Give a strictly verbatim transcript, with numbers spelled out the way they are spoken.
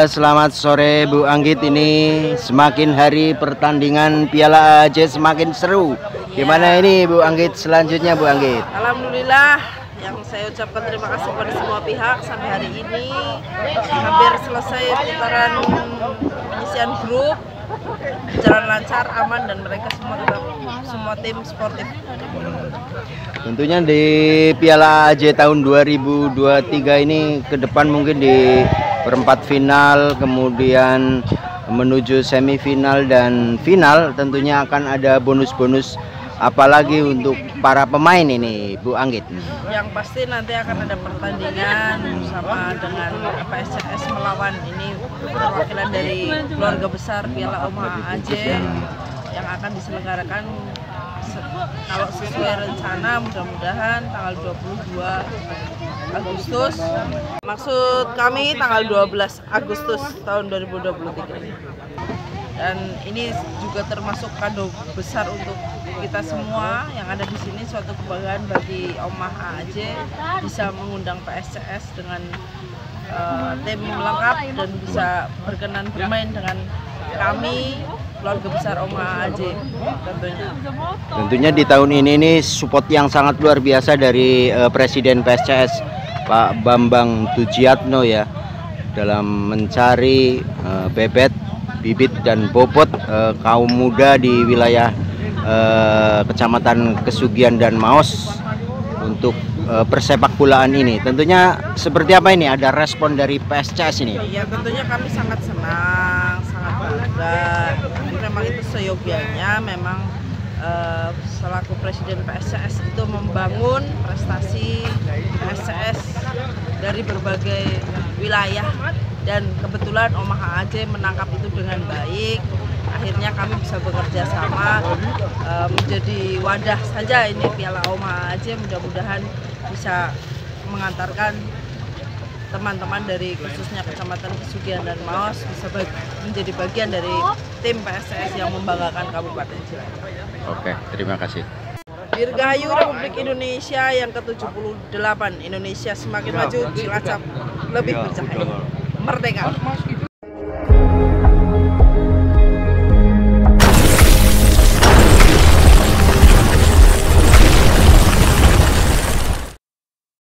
Ya, selamat sore Bu Anggit. Ini semakin hari pertandingan Piala A J semakin seru. Gimana ini Bu Anggit selanjutnya Bu Anggit? Alhamdulillah, yang saya ucapkan terima kasih kepada semua pihak sampai hari ini hampir selesai putaran penyisian grup, berjalan lancar, aman, dan mereka semua tetap semua tim sportif. Tentunya di Piala A J tahun dua ribu dua puluh tiga ini ke depan mungkin di perempat final, kemudian menuju semifinal dan final, tentunya akan ada bonus-bonus apalagi untuk para pemain ini Bu Anggit. Yang pasti nanti akan ada pertandingan bersama dengan P S C S melawan ini perwakilan dari keluarga besar Piala Oma A J yang akan diselenggarakan kalau sesuai rencana mudah-mudahan tanggal dua puluh dua Agustus. Maksud kami tanggal dua belas Agustus tahun dua ribu dua puluh tiga. Dan ini juga termasuk kado besar untuk kita semua yang ada di sini, suatu kebanggaan bagi Omah A J bisa mengundang P S C S dengan uh, tim lengkap dan bisa berkenan bermain dengan kami keluarga besar Omah A J tentunya. Tentunya di tahun ini nih support yang sangat luar biasa dari uh, Presiden P S C S Pak Bambang Tujiatno ya, dalam mencari uh, bebet, bibit dan bobot uh, kaum muda di wilayah uh, Kecamatan Kesugian dan Maos untuk uh, persepak bolaan ini. Tentunya seperti apa ini? Ada respon dari P S C S ini? Ya tentunya kami sangat senang, sangat bangga. Tapi memang itu seyogianya memang uh, selaku Presiden P S C S itu membangun prestasi P S C S dari berbagai wilayah, dan kebetulan Omah A J menangkap itu dengan baik. Akhirnya kami bisa bekerja sama uh, menjadi wadah saja ini Piala Omah A J, mudah-mudahan bisa mengantarkan teman-teman dari khususnya Kecamatan Kesugian dan Maos bisa bag menjadi bagian dari tim P S C S yang membanggakan Kabupaten Cilacap. Oke, terima kasih. Dirgahayu Republik Indonesia yang ke tujuh puluh delapan. Indonesia semakin maju, Cilacap lebih bercahaya. Merdeka.